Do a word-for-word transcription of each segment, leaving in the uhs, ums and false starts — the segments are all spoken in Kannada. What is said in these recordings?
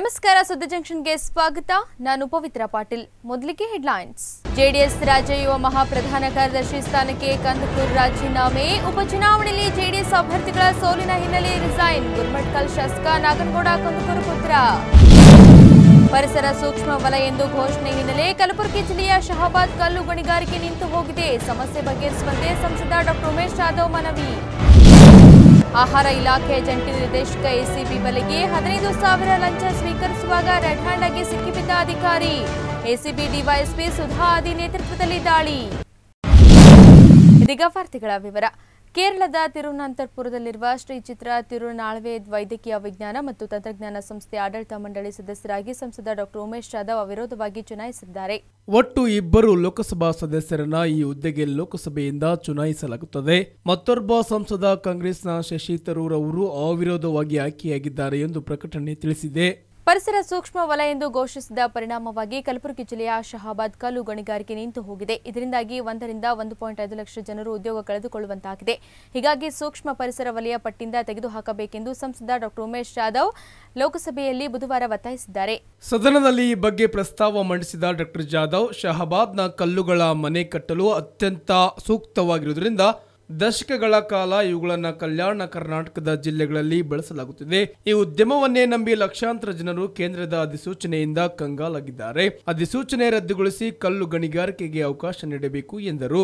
ನಮಸ್ಕಾರ ಸುದ್ದಿ ಜಂಕ್ಷನ್ಗೆ ಸ್ವಾಗತ. ನಾನು ಪವಿತ್ರ ಪಾಟೀಲ್. ಮೊದಲಿಗೆ ಹೆಡ್ಲೈನ್ಸ್. ಜೆಡಿಎಸ್ ರಾಜ್ಯ ಯುವ ಮಹಾಪ್ರಧಾನ ಕಾರ್ಯದರ್ಶಿ ಸ್ಥಾನಕ್ಕೆ ಕಂದಕೂರ್ ರಾಜೀನಾಮೆ. ಉಪಚುನಾವಣೆಯಲ್ಲಿ ಜೆಡಿಎಸ್ ಅಭ್ಯರ್ಥಿಗಳ ಸೋಲಿನ ಹಿನ್ನೆಲೆ ರಿಸೈನ್. ಗುರುಮಠಕಲ್ ಶಾಸಕ ನಾಗನಗೌಡ ಕಂದಕೂರ್ ಪುತ್ರ. ಪರಿಸರ ಸೂಕ್ಷ್ಮ ವಲಯ ಎಂದು ಘೋಷಣೆ ಹಿನ್ನೆಲೆ ಕಲಬುರಗಿ ಜಿಲ್ಲೆಯ ಶಹಾಬಾದ್ ಕಲ್ಲು ಗಣಿಗಾರಿಕೆ ನಿಂತು ಹೋಗಿದೆ. ಸಮಸ್ಯೆ ಬಗೆಹರಿಸುವಂತೆ ಸಂಸದ ಡಾಕ್ಟರ್ ಉಮೇಶ್ ಜಾಧವ್ ಮನವಿ. ಆಹಾರ ಇಲಾಖೆ ಜಂಟಿ ನಿರ್ದೇಶಕ ಎಸಿಬಿ ಬಲೆಗೆ ಹದಿನೈದು ಸಾವಿರ ಲಂಚ ಸ್ವೀಕರಿಸುವಾಗ ರೆಡ್ ಹ್ಯಾಂಡ್ ಆಗಿ ಸಿಕ್ಕಿಬಿದ್ದ ಅಧಿಕಾರಿ. ಎಸಿಬಿ ಡಿವೈಎಸ್ಪಿ ಸುಧಾ ಆದಿ ನೇತೃತ್ವದಲ್ಲಿ ದಾಳಿ. ಇದೀಗ ವಾರ್ತೆಗಳ ವಿವರ. ಕೇರಳದ ತಿರುವನಂತಪುರದಲ್ಲಿರುವ ಶ್ರೀ ಚಿತ್ರ ತಿರುನಾಳ್ವೆ ವೈದ್ಯಕೀಯ ವಿಜ್ಞಾನ ಮತ್ತು ತಂತ್ರಜ್ಞಾನ ಸಂಸ್ಥೆ ಆಡಳಿತ ಮಂಡಳಿ ಸದಸ್ಯರಾಗಿ ಸಂಸದ ಡಾಕ್ಟರ್ ಉಮೇಶ್ ಜಾಧವ್ ಅವಿರೋಧವಾಗಿ ಚುನಾಯಿಸಿದ್ದಾರೆ. ಒಟ್ಟು ಇಬ್ಬರು ಲೋಕಸಭಾ ಸದಸ್ಯರನ್ನ ಈ ಹುದ್ದೆಗೆ ಲೋಕಸಭೆಯಿಂದ ಚುನಾಯಿಸಲಾಗುತ್ತದೆ. ಮತ್ತೊಬ್ಬ ಸಂಸದ ಕಾಂಗ್ರೆಸ್ನ ಶಶಿ ತರೂರ್ ಅವರು ಅವಿರೋಧವಾಗಿ ಆಯ್ಕೆಯಾಗಿದ್ದಾರೆ ಎಂದು ಪ್ರಕಟಣೆ ತಿಳಿಸಿದೆ. ಪರಿಸರ ಸೂಕ್ಷ್ಮ ವಲಯ ಎಂದು ಘೋಷಿಸಿದ ಪರಿಣಾಮವಾಗಿ ಕಲಬುರಗಿ ಜಿಲ್ಲೆಯ ಶಹಾಬಾದ್ ಕಲ್ಲು ಗಣಿಗಾರಿಕೆ ನಿಂತು ಹೋಗಿದೆ. ಇದರಿಂದಾಗಿ ಒಂದರಿಂದ ಒಂದು ಪಾಯಿಂಟ್ ಐದು ಲಕ್ಷ ಜನರು ಉದ್ಯೋಗ ಕಳೆದುಕೊಳ್ಳುವಂತಾಗಿದೆ. ಹೀಗಾಗಿ ಸೂಕ್ಷ್ಮ ಪರಿಸರ ವಲಯ ಪಟ್ಟಿಯಿಂದ ತೆಗೆದುಹಾಕಬೇಕೆಂದು ಸಂಸದ ಡಾಕ್ಟರ್ ಉಮೇಶ್ ಜಾಧವ್ ಲೋಕಸಭೆಯಲ್ಲಿ ಬುಧವಾರ ಒತ್ತಾಯಿಸಿದ್ದಾರೆ. ಸದನದಲ್ಲಿ ಈ ಬಗ್ಗೆ ಪ್ರಸ್ತಾವ ಮಂಡಿಸಿದ ಡಾಕ್ಟರ್ ಜಾಧವ್, ಶಹಾಬಾದ್ನ ಕಲ್ಲುಗಳ ಮನೆ ಕಟ್ಟಲು ಅತ್ಯಂತ ಸೂಕ್ತವಾಗಿರುವುದರಿಂದ ದಶಕಗಳ ಕಾಲ ಇವುಗಳನ್ನು ಕಲ್ಯಾಣ ಕರ್ನಾಟಕದ ಜಿಲ್ಲೆಗಳಲ್ಲಿ ಬಳಸಲಾಗುತ್ತಿದೆ. ಈ ಉದ್ಯಮವನ್ನೇ ನಂಬಿ ಲಕ್ಷಾಂತರ ಜನರು ಕೇಂದ್ರದ ಅಧಿಸೂಚನೆಯಿಂದ ಕಂಗಾಲಾಗಿದ್ದಾರೆ. ಅಧಿಸೂಚನೆ ರದ್ದುಗೊಳಿಸಿ ಕಲ್ಲು ಗಣಿಗಾರಿಕೆಗೆ ಅವಕಾಶ ನೀಡಬೇಕು ಎಂದರು.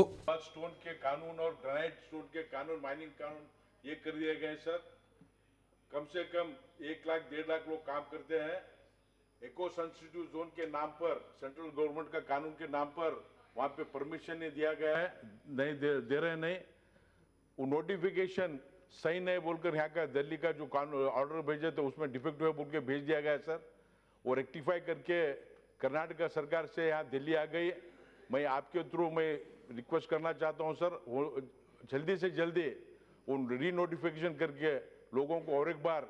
इको सेंसिटिव जोन के नाम पर सेंट्रल गवर्नमेंट का कानून के नाम पर वहां पे परमिशन नहीं दिया गया है, नहीं दे, दे रहे नहीं. वो नोटिफिकेशन सही नहीं बोलकर यहाँ का दिल्ली का जो कानून ऑर्डर भेजे तो उसमें डिफेक्टिव है बोल के भेज दिया गया है सर. वो रेक्टिफाई करके कर्नाटक सरकार से यहाँ दिल्ली आ गई. मैं आपके थ्रू मैं रिक्वेस्ट करना चाहता हूँ सर, वो जल्दी से जल्दी वो री नोटिफिकेशन करके लोगों को और एक बार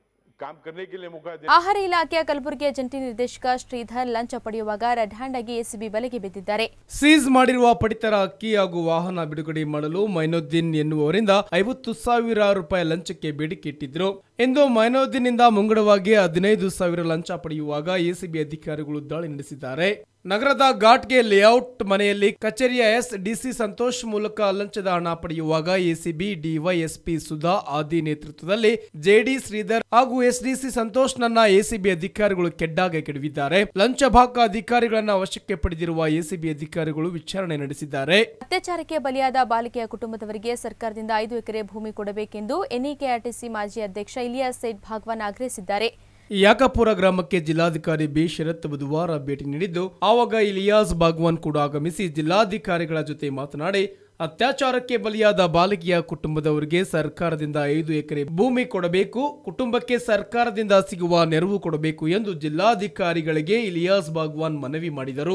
ಆಹಾರ ಇಲಾಖೆಯ ಕಲಬುರಗಿಯ ಜಂಟಿ ನಿರ್ದೇಶಕ ಶ್ರೀಧರ್ ಲಂಚ ಪಡೆಯುವಾಗ ರೆಡ್ ಹ್ಯಾಂಡ್ ಆಗಿ ಎಸಿಬಿ ಬಲೆಗೆ ಬಿದ್ದಿದ್ದಾರೆ. ಸೀಸ್ ಮಾಡಿರುವ ಪಡಿತರ ಅಕ್ಕಿ ಹಾಗೂ ವಾಹನ ಬಿಡುಗಡೆ ಮಾಡಲು ಮೈನುದ್ದೀನ್ ಎನ್ನುವವರಿಂದ ಐವತ್ತು ಸಾವಿರ ರೂಪಾಯಿ ಲಂಚಕ್ಕೆ ಬೇಡಿಕೆ ಇಟ್ಟಿದ್ರು. ಇಂದು ಮೈನುದ್ದೀನ್ನಿಂದ ಮುಂಗಡವಾಗಿ ಹದಿನೈದು ಸಾವಿರ ಲಂಚ ಪಡೆಯುವಾಗ ಎಸಿಬಿ ಅಧಿಕಾರಿಗಳು ದಾಳಿ ನಡೆಸಿದ್ದಾರೆ. ನಗರದ ಘಾಟ್ಗೆ ಲೇಔಟ್ ಮನೆಯಲ್ಲಿ ಕಚೇರಿಯ ಎಸ್ ಡಿಸಿ ಸಂತೋಷ್ ಮೂಲಕ ಲಂಚದ ಹಣ ಪಡೆಯುವಾಗ ಎಸಿಬಿ ಡಿವೈಎಸ್ಪಿ ಸುಧಾ ಆದಿ ನೇತೃತ್ವದಲ್ಲಿ ಜೆಡಿ ಶ್ರೀಧರ್ ಹಾಗೂ ಎಸ್ಡಿಸಿ ಸಂತೋಷ್ ನನ್ನ ಎಸಿಬಿ ಅಧಿಕಾರಿಗಳು ಕೆಡ್ಡಾಗೆ ಕೆಡವಿದ್ದಾರೆ. ಲಂಚ ಬಾಕ ಅಧಿಕಾರಿಗಳನ್ನ ವಶಕ್ಕೆ ಪಡೆದಿರುವ ಎಸಿಬಿ ಅಧಿಕಾರಿಗಳು ವಿಚಾರಣೆ ನಡೆಸಿದ್ದಾರೆ. ಅತ್ಯಾಚಾರಕ್ಕೆ ಬಲಿಯಾದ ಬಾಲಿಕೆಯ ಕುಟುಂಬದವರಿಗೆ ಸರ್ಕಾರದಿಂದ ಐದು ಎಕರೆ ಭೂಮಿ ಕೊಡಬೇಕೆಂದು ಎನ್ಇಕೆಆರ್ಟಿಸಿ ಮಾಜಿ ಅಧ್ಯಕ್ಷ ಇಲಿಯಾಸ್ ಸೇಠ್ ಭಾಗವಾನ್ ಆಗ್ರಹಿಸಿದ್ದಾರೆ. ಯಾಕಪುರ ಗ್ರಾಮಕ್ಕೆ ಜಿಲ್ಲಾಧಿಕಾರಿ ಬಿ ಶರತ್ ಬುಧವಾರ ಭೇಟಿ ನೀಡಿದ್ದು, ಆವಾಗ ಇಲಿಯಾಸ್ ಬಾಗ್ವಾನ್ ಕೂಡ ಆಗಮಿಸಿ ಜಿಲ್ಲಾಧಿಕಾರಿಗಳ ಜೊತೆ ಮಾತನಾಡಿ ಅತ್ಯಾಚಾರಕ್ಕೆ ಬಲಿಯಾದ ಬಾಲಿಕೆಯ ಕುಟುಂಬದವರಿಗೆ ಸರ್ಕಾರದಿಂದ ಐದು ಎಕರೆ ಭೂಮಿ ಕೊಡಬೇಕು, ಕುಟುಂಬಕ್ಕೆ ಸರ್ಕಾರದಿಂದ ಸಿಗುವ ನೆರವು ಕೊಡಬೇಕು ಎಂದು ಜಿಲ್ಲಾಧಿಕಾರಿಗಳಿಗೆ ಇಲಿಯಾಸ್ ಬಾಗ್ವಾನ್ ಮನವಿ ಮಾಡಿದರು.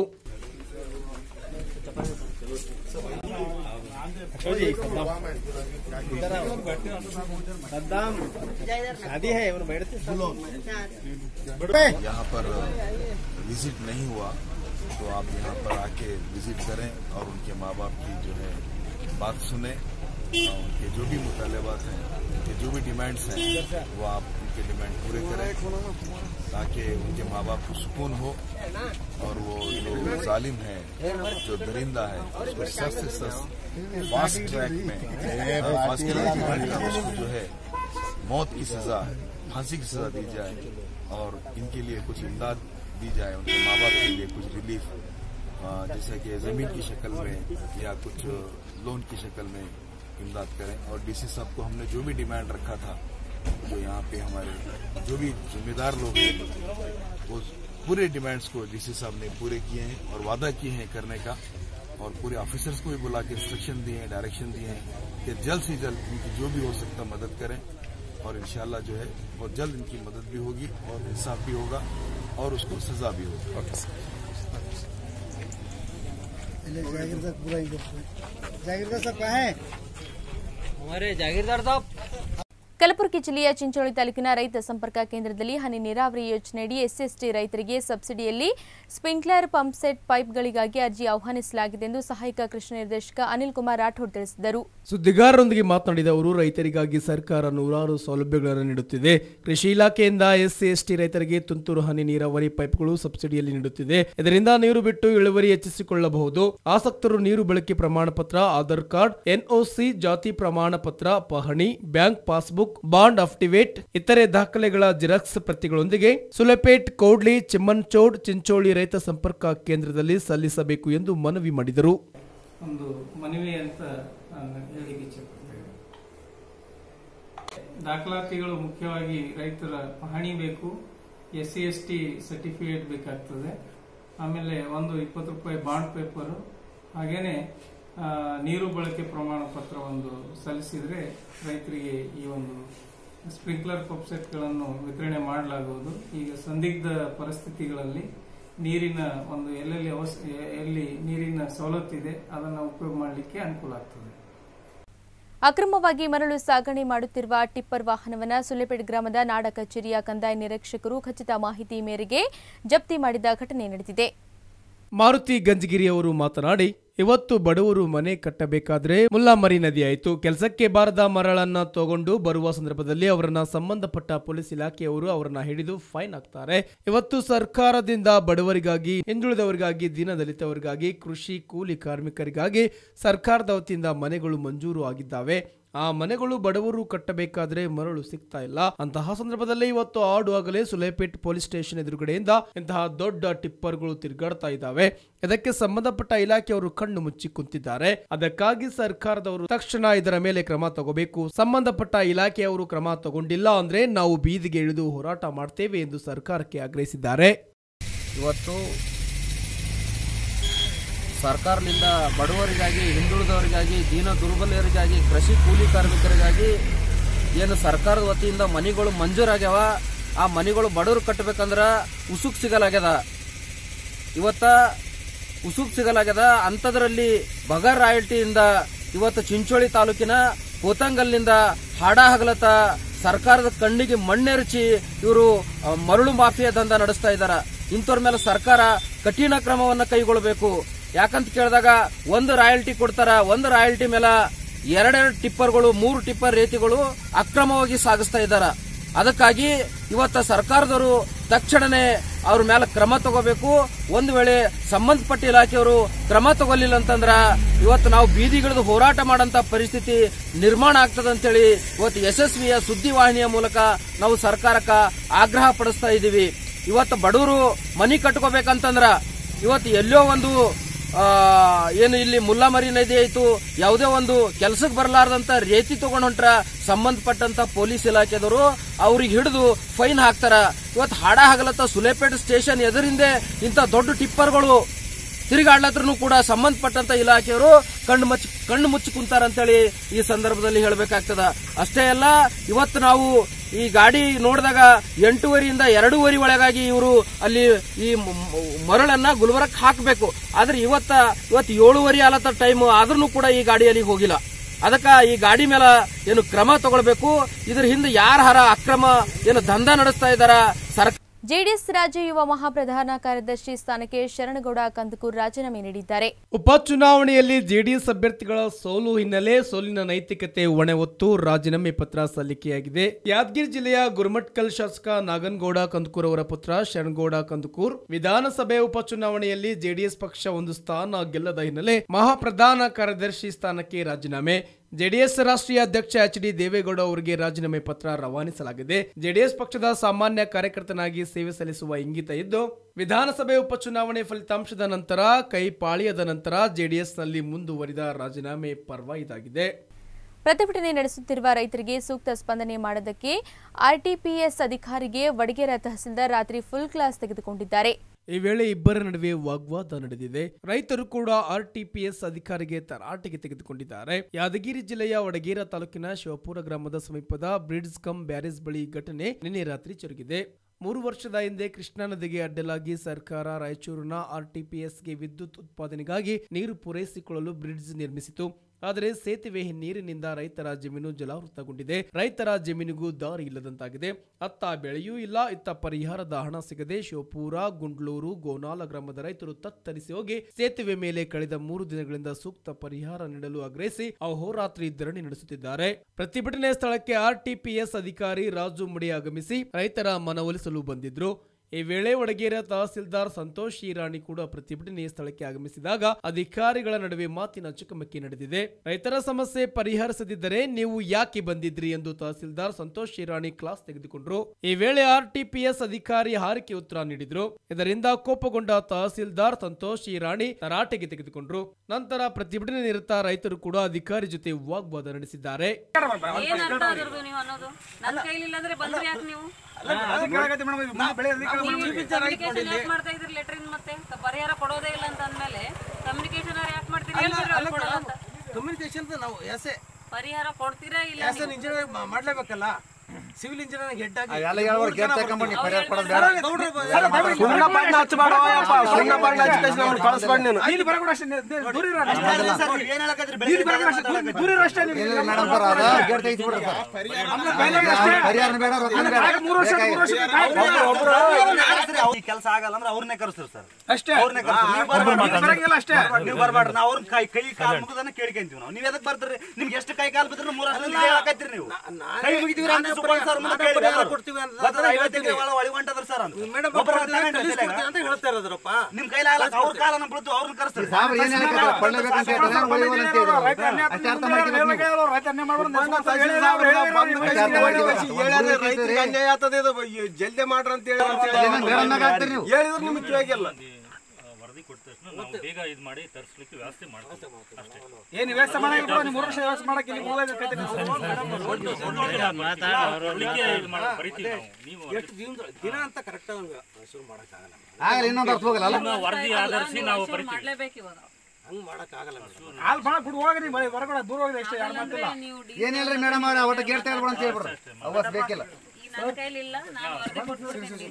यहाँ पर विजिट नहीं हुआ तो आप यहाँ पर आके विजिट करें और उनके माँ बाप की जो है बात सुने, उनके जो भी मुतालबात हैं, उनके जो भी डिमांड्स हैं वो आप उनके डिमांड पूरे करें ताकि उनके माँ बाप को सुकून हो और वो जो जालिम है, जो दरिंदा है, उसको सख्त से सख्त फास्ट ट्रैक में फास्ट ट्रैक में उसको जो है मौत की सजा, फांसी की सजा दी जाए और इनके लिए कुछ इमदाद दी जाए, उनके माँ बाप के लिए कुछ रिलीफ जैसे कि जमीन की शक्ल में या कुछ लोन की शक्ल में इमदाद करें. और डीसी साहब को हमने जो भी डिमांड रखा था, जो यहाँ पे हमारे जो भी जिम्मेदार लोग हैं वो पूरे डिमांड्स को डीसी साहब ने पूरे किए हैं और वादा किए हैं करने का. और पूरे ऑफिसर्स को भी बुला के इंस्ट्रक्शन दिए हैं, डायरेक्शन दिए हैं कि जल्द से जल्द इनकी जो भी हो सकता मदद करें और इंशाल्लाह जो है बहुत जल्द इनकी मदद भी होगी और इंसाफ भी होगा और उसको सजा भी होगी. जागीरदार साहब हमारे जागीरदार साहब ಕಲಬುರಗಿ ಜಿಲ್ಲೆಯ ಚಿಂಚೋಳಿ ತಾಲೂಕಿನ ರೈತ ಸಂಪರ್ಕ ಕೇಂದ್ರದಲ್ಲಿ ಹನಿ ನೀರಾವರಿ ಯೋಜನೆಯಡಿ ಎಸ್ಸಿಎಸ್ಟಿ ರೈತರಿಗೆ ಸಬ್ಸಿಡಿಯಲ್ಲಿ ಸ್ಪ್ರಿಂಕ್ಲರ್ ಪಂಪ್ ಸೆಟ್ ಪೈಪ್ಗಳಿಗಾಗಿ ಅರ್ಜಿ ಆಹ್ವಾನಿಸಲಾಗಿದೆ ಎಂದು ಸಹಾಯಕ ಕೃಷಿ ನಿರ್ದೇಶಕ ಅನಿಲ್ ಕುಮಾರ್ ರಾಠೋಡ್ ತಿಳಿಸಿದರು. ಸುದ್ದಿಗಾರರೊಂದಿಗೆ ಮಾತನಾಡಿದ ಅವರು, ರೈತರಿಗಾಗಿ ಸರ್ಕಾರ ನೂರಾರು ಸೌಲಭ್ಯಗಳನ್ನು ನೀಡುತ್ತಿದೆ. ಕೃಷಿ ಇಲಾಖೆಯಿಂದ ಎಸ್ಸಿ ಎಸ್ಟಿ ರೈತರಿಗೆ ತುಂತುರು ಹನಿ ನೀರಾವರಿ ಪೈಪ್ಗಳು ಸಬ್ಸಿಡಿಯಲ್ಲಿ ನೀಡುತ್ತಿದೆ. ಇದರಿಂದ ನೀರು ಬಿಟ್ಟು ಇಳುವರಿ ಹೆಚ್ಚಿಸಿಕೊಳ್ಳಬಹುದು. ಆಸಕ್ತರು ನೀರು ಬಳಕೆ ಪ್ರಮಾಣ ಪತ್ರ, ಆಧಾರ್ ಕಾರ್ಡ್, ಎನ್ಒಸಿ, ಜಾತಿ ಪ್ರಮಾಣ ಪತ್ರ, ಪಹಣಿ, ಬ್ಯಾಂಕ್ ಪಾಸ್ಬುಕ್, ಬಾಂಡ್ ಅಫಿಡವಿಟ್ ಇತರೆ ದಾಖಲೆಗಳ ಜೆರಾಕ್ಸ್ ಪ್ರತಿಗಳೊಂದಿಗೆ ಸುಲೆಪೇಟ್, ಕೌಡ್ಲಿ, ಚಿಮ್ಮನ್ಚೋಡ್, ಚಿಂಚೋಳಿ ರೈತ ಸಂಪರ್ಕ ಕೇಂದ್ರದಲ್ಲಿ ಸಲ್ಲಿಸಬೇಕು ಎಂದು ಮನವಿ ಮಾಡಿದರು. ಒಂದು ಮನವಿ ಅಂತ ಹೇಳಿಕೆ ದಾಖಲಾತಿಗಳು ಮುಖ್ಯವಾಗಿ ರೈತರ ಪಹಣಿ ಬೇಕು, S C S T certificate ಬೇಕಾಗ್ತದೆ, ಆಮೇಲೆ ಒಂದು ಇಪ್ಪತ್ತು ರೂಪಾಯಿ ಬಾಂಡ್ ಪೇಪರು, ಹಾಗೇನೆ ನೀರು ಬಳಕೆ ಪ್ರಮಾಣ ಪತ್ರ ಒಂದು ಸಲ್ಲಿಸಿದ್ರೆ ರೈತರಿಗೆ ಈ ಒಂದು ಸ್ಪ್ರಿಂಕ್ಲರ್ ಪಂಪ್ ಸೆಟ್ಗಳನ್ನು ವಿತರಣೆ ಮಾಡಲಾಗುವುದು. ಈಗ ಸಂದಿಗ್ಧ ಪರಿಸ್ಥಿತಿಗಳಲ್ಲಿ ನೀರಿನ ಒಂದು ಎಲ್ಲೆಲ್ಲಿ ಎಲ್ಲಿ ನೀರಿನ ಸವಲತ್ತಿದೆ ಅದನ್ನು ಉಪಯೋಗ ಮಾಡಲಿಕ್ಕೆ ಅನುಕೂಲ ಆಗ್ತದೆ. ಅಕ್ರಮವಾಗಿ ಮರಳು ಸಾಗಣೆ ಮಾಡುತ್ತಿರುವ ಟಿಪ್ಪರ್ ವಾಹನವನ್ನು ಸುಲೆಪೇಟ್ ಗ್ರಾಮದ ನಾಡ ಕಚೇರಿಯ ಕಂದಾಯ ನಿರೀಕ್ಷಕರು ಖಚಿತ ಮಾಹಿತಿ ಮೇರೆಗೆ ಜಪ್ತಿ ಮಾಡಿದ ಘಟನೆ ನಡೆದಿದೆ. ಮಾರುತಿ ಗಂಜಗಿರಿ ಅವರು ಮಾತನಾಡಿ, ಇವತ್ತು ಬಡವರು ಮನೆ ಕಟ್ಟಬೇಕಾದ್ರೆ ಮುಲ್ಲಾಮರಿ ನದಿ ಆಯಿತು. ಕೆಲಸಕ್ಕೆ ಬಾರದ ಮರಳನ್ನ ತಗೊಂಡು ಬರುವ ಸಂದರ್ಭದಲ್ಲಿ ಅವರನ್ನ ಸಂಬಂಧಪಟ್ಟ ಪೊಲೀಸ್ ಇಲಾಖೆಯವರು ಅವರನ್ನ ಹಿಡಿದು ಫೈನ್ ಹಾಕ್ತಾರೆ. ಇವತ್ತು ಸರ್ಕಾರದಿಂದ ಬಡವರಿಗಾಗಿ, ಹಿಂದುಳಿದವರಿಗಾಗಿ, ದೀನದಲಿತವರಿಗಾಗಿ, ಕೃಷಿ ಕೂಲಿ ಕಾರ್ಮಿಕರಿಗಾಗಿ ಸರ್ಕಾರದ ವತಿಯಿಂದ ಮನೆಗಳು ಮಂಜೂರು ಆಗಿದ್ದಾವೆ. ಆ ಮನೆಗಳು ಬಡವರು ಕಟ್ಟಬೇಕಾದ್ರೆ ಮರಳು ಸಿಗ್ತಾ ಇಲ್ಲ. ಅಂತಹ ಸಂದರ್ಭದಲ್ಲಿ ಇವತ್ತು ಆಡುವಾಗಲೇ ಸುಲೇಪೇಟ್ ಪೊಲೀಸ್ ಸ್ಟೇಷನ್ ಎದುರುಗಡೆಯಿಂದ ಇಂತಹ ದೊಡ್ಡ ಟಿಪ್ಪರ್ಗಳು ತಿರುಗಾಡ್ತಾ ಇದ್ದಾವೆ. ಇದಕ್ಕೆ ಸಂಬಂಧಪಟ್ಟ ಇಲಾಖೆಯವರು ಕಣ್ಣು ಮುಚ್ಚಿ ಕುಂತಿದ್ದಾರೆ. ಅದಕ್ಕಾಗಿ ಸರ್ಕಾರದವರು ತಕ್ಷಣ ಇದರ ಮೇಲೆ ಕ್ರಮ ತಗೋಬೇಕು. ಸಂಬಂಧಪಟ್ಟ ಇಲಾಖೆಯವರು ಕ್ರಮ ತಗೊಂಡಿಲ್ಲ ಅಂದ್ರೆ ನಾವು ಬೀದಿಗೆ ಇಳಿದು ಹೋರಾಟ ಮಾಡ್ತೇವೆ ಎಂದು ಸರ್ಕಾರಕ್ಕೆ ಆಗ್ರಹಿಸಿದ್ದಾರೆ. ಇವತ್ತು ಸರ್ಕಾರದಿಂದ ಬಡವರಿಗಾಗಿ, ಹಿಂದುಳಿದವರಿಗಾಗಿ, ದೀನ ದುರ್ಬಲರಿಗಾಗಿ, ಕೃಷಿ ಕೂಲಿ ಕಾರ್ಮಿಕರಿಗಾಗಿ ಏನು ಸರ್ಕಾರದ ವತಿಯಿಂದ ಮನೆಗಳು ಮಂಜೂರಾಗ್ಯಾವ. ಆ ಮನೆಗಳು ಬಡವರು ಕಟ್ಟಬೇಕಂದ್ರ ಉಸುಕ್ ಸಿಗಲಾಗ್ಯದ. ಇವತ್ತ ಉಸುಕ್ ಸಿಗಲಾಗ್ಯದ ಅಂಥದ್ರಲ್ಲಿ ಬಗರ್ ರಾಯಲ್ಟಿಯಿಂದ ಇವತ್ತು ಚಿಂಚೋಳಿ ತಾಲೂಕಿನ ಕೋತಂಗಲ್ನಿಂದ ಹಾಡ ಹಗಲತ ಸರ್ಕಾರದ ಕಣ್ಣಿಗೆ ಮಣ್ಣೆರಚಿ ಇವರು ಮರಳು ಮಾಫಿಯಾ ದಂಧ ನಡೆಸ್ತಾ ಇದ್ದಾರೆ. ಇಂಥವ್ರ ಮೇಲೆ ಸರ್ಕಾರ ಕಠಿಣ ಕ್ರಮವನ್ನು ಕೈಗೊಳ್ಳಬೇಕು. ಯಾಕಂತ ಕೇಳಿದಾಗ ಒಂದು ರಾಯಲ್ಟಿ ಕೊಡ್ತಾರ, ಒಂದು ರಾಯಲ್ಟಿ ಮೇಲೆ ಎರಡೆರಡು ಟಿಪ್ಪರ್ಗಳು, ಮೂರು ಟಿಪ್ಪರ್ ರೇತಿಗಳು ಅಕ್ರಮವಾಗಿ ಸಾಗಿಸ್ತಾ ಇದ್ದಾರೆ. ಅದಕ್ಕಾಗಿ ಇವತ್ತ ಸರ್ಕಾರದವರು ತಕ್ಷಣನೇ ಅವ್ರ ಮೇಲೆ ಕ್ರಮ ತಗೋಬೇಕು. ಒಂದು ವೇಳೆ ಸಂಬಂಧಪಟ್ಟ ಇಲಾಖೆಯವರು ಕ್ರಮ ತಗೊಳ್ಳಿಲ್ಲ ಅಂತಂದ್ರ ಇವತ್ತು ನಾವು ಬೀದಿಗಿಳಿದು ಹೋರಾಟ ಮಾಡಂತ ಪರಿಸ್ಥಿತಿ ನಿರ್ಮಾಣ ಆಗ್ತದೆ ಅಂತೇಳಿ ಇವತ್ತು ಯಶಸ್ವಿಯ ಸುದ್ದಿವಾಹಿನಿಯ ಮೂಲಕ ನಾವು ಸರ್ಕಾರಕ್ಕೆ ಆಗ್ರಹ ಪಡಿಸ್ತಾ ಇದ್ದೀವಿ. ಇವತ್ತು ಬಡವರು ಮನಿ ಕಟ್ಕೋಬೇಕಂತಂದ್ರ ಇವತ್ತು ಎಲ್ಲೋ ಒಂದು ಏನು ಇಲ್ಲಿ ಮುಲ್ಲಾಮರಿ ನದಿ ಆಯ್ತು, ಯಾವುದೇ ಒಂದು ಕೆಲಸಕ್ಕೆ ಬರಲಾರ್ದಂತ ರೇತಿ ತಗೊಂಡ್ ಹೊಂಟ್ರ ಸಂಬಂಧಪಟ್ಟಂತ ಪೊಲೀಸ್ ಇಲಾಖೆದವರು ಅವ್ರಿಗೆ ಹಿಡಿದು ಫೈನ್ ಹಾಕ್ತಾರ. ಇವತ್ತು ಹಾಡ ಹಗಲತ್ತ ಸುಲೇಪೇಟ್ ಸ್ಟೇಷನ್ ಎದುರಿಂದೆ ಇಂಥ ದೊಡ್ಡ ಟಿಪ್ಪರ್ಗಳು ತಿರುಗಾಡ್ಲತ್ರನು ಕೂಡ ಸಂಬಂಧಪಟ್ಟಂತ ಇಲಾಖೆಯವರು ಕಣ್ಣು ಮುಚ್ಚಿ ಕಣ್ಣು ಮುಚ್ಚಿ ಕುಂತಾರಂತೇಳಿ ಈ ಸಂದರ್ಭದಲ್ಲಿ ಹೇಳಬೇಕಾಗ್ತದ. ಅಷ್ಟೇ ಅಲ್ಲ, ಇವತ್ತು ನಾವು ಈ ಗಾಡಿ ನೋಡಿದಾಗ ಎಂಟೂವರೆಯಿಂದ ಎರಡೂವರೆ ಒಳಗಾಗಿ ಇವರು ಅಲ್ಲಿ ಈ ಮರಳನ್ನ ಗುಲ್ಬರ್ಗಕ್ಕೆ ಹಾಕಬೇಕು. ಆದ್ರೆ ಇವತ್ತ ಇವತ್ತು ಏಳುವರೆ ಆಲತ್ತ ಟೈಮ್ ಆದ್ರೂ ಕೂಡ ಈ ಗಾಡಿ ಅಲ್ಲಿಗೆ ಹೋಗಿಲ್ಲ. ಅದಕ್ಕ ಈ ಗಾಡಿ ಮೇಲೆ ಏನು ಕ್ರಮ ತಗೊಳ್ಬೇಕು. ಇದ್ರ ಹಿಂದೆ ಯಾರ ಹರ ಅಕ್ರಮ ಏನು ದಂಧ ನಡೆಸ್ತಾ ಇದ್ದಾರ ಸರ್ಕಾರ. ಜೆಡಿಎಸ್ ರಾಜ್ಯ ಯುವ ಮಹಾಪ್ರಧಾನ ಕಾರ್ಯದರ್ಶಿ ಸ್ಥಾನಕ್ಕೆ ಶರಣಗೌಡ ಕಂದಕೂರ್ ರಾಜೀನಾಮೆ ನೀಡಿದ್ದಾರೆ. ಉಪಚುನಾವಣೆಯಲ್ಲಿ ಜೆಡಿಎಸ್ ಅಭ್ಯರ್ಥಿಗಳ ಸೋಲು ಹಿನ್ನೆಲೆ ಸೋಲಿನ ನೈತಿಕತೆ ಹೊಣೆ ಹೊತ್ತು ರಾಜೀನಾಮೆ ಪತ್ರ ಸಲ್ಲಿಕೆಯಾಗಿದೆ. ಯಾದಗಿರಿ ಜಿಲ್ಲೆಯ ಗುರುಮಟ್ಕಲ್ ಶಾಸಕ ನಾಗನಗೌಡ ಕಂದಕೂರ್ ಅವರ ಪುತ್ರ ಶರಣಗೌಡ ಕಂದಕೂರ್ ವಿಧಾನಸಭೆ ಉಪಚುನಾವಣೆಯಲ್ಲಿ ಜೆಡಿಎಸ್ ಪಕ್ಷ ಒಂದು ಸ್ಥಾನ ಗೆಲ್ಲದ ಹಿನ್ನೆಲೆ ಮಹಾಪ್ರಧಾನ ಕಾರ್ಯದರ್ಶಿ ಸ್ಥಾನಕ್ಕೆ ರಾಜೀನಾಮೆ. ಜೆಡಿಎಸ್ ರಾಷ್ಟ್ರೀಯ ಅಧ್ಯಕ್ಷ ಎಚ್ ಡಿ ದೇವೇಗೌಡ ಅವರಿಗೆ ರಾಜೀನಾಮೆ ಪತ್ರ ರವಾನಿಸಲಾಗಿದೆ. ಜೆಡಿಎಸ್ ಪಕ್ಷದ ಸಾಮಾನ್ಯ ಕಾರ್ಯಕರ್ತನಾಗಿ ಸೇವೆ ಸಲ್ಲಿಸುವ ಇಂಗಿತ ಇದ್ದು ವಿಧಾನಸಭೆ ಉಪಚುನಾವಣೆ ಫಲಿತಾಂಶದ ನಂತರ ಕೈ ಪಾಳಿಯದ ನಂತರ ಜೆಡಿಎಸ್ನಲ್ಲಿ ಮುಂದುವರಿದ ರಾಜೀನಾಮೆ ಪರ್ವ ಇದಾಗಿದೆ. ಪ್ರತಿಭಟನೆ ನಡೆಸುತ್ತಿರುವ ರೈತರಿಗೆ ಸೂಕ್ತ ಸ್ಪಂದನೆ ಮಾಡದಕ್ಕೆ ಆರ್ಟಿಪಿಎಸ್ ಅಧಿಕಾರಿಗೆ ವಡಗೇರ ತಹಸೀಲ್ದಾರ್ ರಾತ್ರಿ ಫುಲ್ ಕ್ಲಾಸ್ ತೆಗೆದುಕೊಂಡಿದ್ದಾರೆ. ಈ ವೇಳೆ ಇಬ್ಬರ ನಡುವೆ ವಾಗ್ವಾದ ನಡೆದಿದೆ. ರೈತರು ಕೂಡ ಆರ್ಟಿಪಿಎಸ್ ಅಧಿಕಾರಿಗೆ ತರಾಟೆಗೆ ತೆಗೆದುಕೊಂಡಿದ್ದಾರೆ. ಯಾದಗಿರಿ ಜಿಲ್ಲೆಯ ವಡಗೇರ ತಾಲೂಕಿನ ಶಿವಪುರ ಗ್ರಾಮದ ಸಮೀಪದ ಬ್ರಿಡ್ಜ್ ಕಮ್ ಬ್ಯಾರೇಜ್ ಬಳಿ ಘಟನೆ ನಿನ್ನೆ ರಾತ್ರಿ ಜರುಗಿದೆ. ಮೂರು ವರ್ಷದ ಹಿಂದೆ ಕೃಷ್ಣಾ ನದಿಗೆ ಅಡ್ಡಲಾಗಿ ಸರ್ಕಾರ ರಾಯಚೂರಿನ ಆರ್ಟಿಪಿಎಸ್ಗೆ ವಿದ್ಯುತ್ ಉತ್ಪಾದನೆಗಾಗಿ ನೀರು ಪೂರೈಸಿಕೊಳ್ಳಲು ಬ್ರಿಡ್ಜ್ ನಿರ್ಮಿಸಿತು. ಆದರೆ ಸೇತುವೆ ನೀರಿನಿಂದ ರೈತರ ಜಮೀನು ಜಲಾವೃತಗೊಂಡಿದೆ. ರೈತರ ಜಮೀನಿಗೂ ದಾರಿ ಇಲ್ಲದಂತಾಗಿದೆ. ಅತ್ತ ಬೆಳೆಯೂ ಇಲ್ಲ, ಇತ್ತ ಪರಿಹಾರದ ಹಣ ಸಿಗದೆ ಶಿವಪುರ, ಗುಂಡ್ಲೂರು, ಗೋನಾಲ ಗ್ರಾಮದ ರೈತರು ತತ್ತರಿಸಿ ಹೋಗಿ ಸೇತುವೆ ಮೇಲೆ ಕಳೆದ ಮೂರು ದಿನಗಳಿಂದ ಸೂಕ್ತ ಪರಿಹಾರ ನೀಡಲು ಆಗ್ರಹಿಸಿ ಅಹೋರಾತ್ರಿ ಧರಣಿ ನಡೆಸುತ್ತಿದ್ದಾರೆ. ಪ್ರತಿಭಟನೆ ಸ್ಥಳಕ್ಕೆ ಆರ್ಟಿಪಿಎಸ್ ಅಧಿಕಾರಿ ರಾಜು ಮುಡಿ ಆಗಮಿಸಿ ರೈತರ ಮನವೊಲಿಸಲು ಬಂದಿದ್ರು. ಈ ವೇಳೆ ವಡಗೇರ ತಹಸೀಲ್ದಾರ್ ಸಂತೋಷ್ ಈರಾಣಿ ಕೂಡ ಪ್ರತಿಭಟನೆ ಸ್ಥಳಕ್ಕೆ ಆಗಮಿಸಿದಾಗ ಅಧಿಕಾರಿಗಳ ನಡುವೆ ಮಾತಿನ ಚಕಮಕಿ ನಡೆದಿದೆ. ರೈತರ ಸಮಸ್ಯೆ ಪರಿಹರಿಸದಿದ್ದರೆ ನೀವು ಯಾಕೆ ಬಂದಿದ್ರಿ ಎಂದು ತಹಸೀಲ್ದಾರ್ ಸಂತೋಷ್ ಈರಾಣಿ ಕ್ಲಾಸ್ ತೆಗೆದುಕೊಂಡ್ರು. ಈ ವೇಳೆ ಆರ್ಟಿಪಿಎಸ್ ಅಧಿಕಾರಿ ಹಾರಿಕೆ ಉತ್ತರ ನೀಡಿದ್ರು. ಇದರಿಂದ ಕೋಪಗೊಂಡ ತಹಸೀಲ್ದಾರ್ ಸಂತೋಷ್ ಈರಾಣಿ ತರಾಟೆಗೆ ತೆಗೆದುಕೊಂಡ್ರು. ನಂತರ ಪ್ರತಿಭಟನೆ ನಿರತ ರೈತರು ಕೂಡ ಅಧಿಕಾರಿ ಜೊತೆ ವಾಗ್ವಾದ ನಡೆಸಿದ್ದಾರೆ. ಪರಿಹಾರ ಕೊಡೋದೇ ಇಲ್ಲ ಅಂತ ಅಂದ್ಮೇಲೆ ಕಮ್ಯುನಿಕೇಶನ್ ಯಾಕೆ ಮಾಡ್ತೀರಿ? ಕಮ್ಯುನಿಕೇಶನ್ ನಾವು ಎಸೆ ಪರಿಹಾರ ಕೊಡ್ತೀರಾ ಇಲ್ಲ? ಇಂಜಿನಿಯರ್ ಮಾಡ್ಲೇಬೇಕಲ್ಲ, ಸಿವಿಲ್ ಇಂಜಿನಿಯರ್ ಹೆಡ್ ಆಗಿ ಎಲ್ಲ ಹೇಳೋರು ಕೇಳ್ತಾ ಕಂಪನಿ ಪರಿಹಾರ ಕೊಡೋದು ಬೇಡ. ಸುಣ್ಣ ಬಣ್ಣ ಹಚ್ಚಬೇಡಪ್ಪ, ಸುಣ್ಣ ಬಣ್ಣ ಹಚ್ಚಿಕೇಶನ್ ನಾವು ಕಳಿಸಬೇಡ. ನೀನು ನೀನು ಬರಬೇಡ ಅಷ್ಟೇ, ದೂರ ಇರು ಅಷ್ಟೇ. ಏನು ಹೇಳಕತ್ತೀರಿ? ನೀನು ಬರಬೇಡ ಅಷ್ಟೇ, ದೂರ ಇರು ಅಷ್ಟೇ. ನೀವು ಮೇಡಂ ಸರ್ ಅದ ಗೇಟ್ ತೆಗೆದು ಬಿಡ್ರಿ ಸರ್. ಪರಿಹಾರ ಬೇಡ, ರೊಕ್ಕ ಬೇಡ. ಮೂರು ವರ್ಷ ಮೂರು ವರ್ಷ ಈ ಕೆಲಸ ಆಗಲ್ಲ ಅಂದ್ರೆ ಅವ್ರನ್ನೇ ಕರೆಸ್ತಾರೆ ಸರ್ ಅಷ್ಟೇ. ಅವ್ರನ್ನೇ ಕರೆಸ್ತಾರೆ, ನೀವು ಬರಬೇಡ ಅಷ್ಟೇ. ನೀವು ಬರಬೇಡ, ನಾವು ಅವ್ರ ಕೈ ಕೈ ಕಾಲು ಮುಗಿದನ್ನ ಕೇಳ್ಕೊಂತೀವಿ ನಾವು. ನೀವು ಎದಕ್ಕೆ ಬರ್ತೀರಿ? ನಿಮ್ಗೆ ಎಷ್ಟು ಕೈ ಕಾಲು ಬಿದ್ರೆ ಮೂರು ವರ್ಷ ಹೇಳಕತ್ತೀರಿ ನೀವು. ಕೈ ಮುಗಿದೀವಿ ಅಂತ ನಿಮ್ ಕೈಲಾಗಲ್ಲ, ಅವ್ರ ಕಾಲನ್ನ ಬಿಡ್ತು ಅವ್ರನ್ನ ಕರೆಸ್ತಾರೆ. ಜಲ್ದಿ ಮಾಡ್ರಿ ಅಂತ ಹೇಳಿದ್ರು ನಿಮ್ಗೆ ಕೇಳಿಲ್ಲ. ಬೇಗ ಇದು ಮಾಡಿ ತರಿಸಲಿಕ್ಕೆ ವ್ಯವಸ್ಥೆ ಮಾಡ್ತೀವಿ ಅಷ್ಟೇ. ಏನು ವ್ಯವಸ್ಥೆ ಮಾಡಕ್ಕೆ ನೀವು ಮೂರು ವರ್ಷ ವ್ಯವಸ್ಥೆ ಮಾಡಕ್ಕೆ ಇಲ್ಲಿ ಹೋಗಬೇಕಂತ ಎಷ್ಟು ದಿನ ಅಂತ ಕರೆಕ್ಟ್ ಆಗಿ ಶುರು ಮಾಡಕ್ಕಾಗಲ್ಲ. ಆಗಲ್ಲ, ಇನ್ನೊಂದು ಅರ್ಥ ಹೋಗಲ್ಲ. ವರದಿ ಆಧರಿಸಿ ನಾವು ಮಾಡಲೇಬೇಕು. ಇವಾಗ ಹಂಗ್ ಮಾಡಕ್ ಆಗಲ್ಲ. ಹಾಲ್ ಭಾಳ ಗುಡ್ ಹೋಗ್ರಿ, ಹೊರಗಡೆ ದೂರ ಹೋಗಿದೆ ಅಷ್ಟೇ. ಯಾರು ಮಾತಿಲ್ಲ, ಏನಿಲ್ರಿ ಮೇಡಮ್ ಅವ್ರ ಒಟ್ಟು ಗೇಟ್ ತೆಗೆದ್ಬಿಡ ಅಂತ ಹೇಳ್ಬಿಡ್ರಿ. ಅವತ್ತು ಬೇಕಿಲ್ಲ, ನನ್ನ ಕೈಲಿಲ್ಲ, ನಾನು ವರದಿ ಕೊಟ್ಬಿಡ್ತೀನಿ.